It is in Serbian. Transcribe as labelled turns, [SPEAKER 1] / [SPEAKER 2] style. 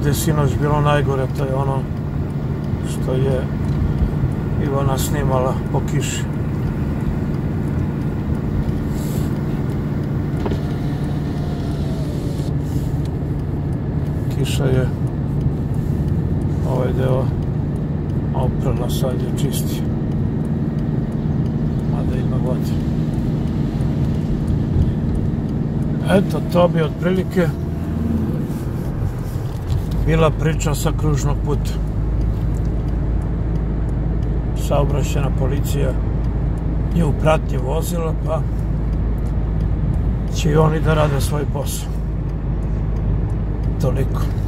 [SPEAKER 1] ovde sinoć bilo najgore, to je ono što je Ivana snimala po kiši. Kiša je ovaj deo oprala, sad je čisti, mada ima vode. Eto, to bi otprilike bila priča sa kružnog puta. Saobraćajna policija je u pratnji vozila, pa će i oni da rade svoj posao. Toliko.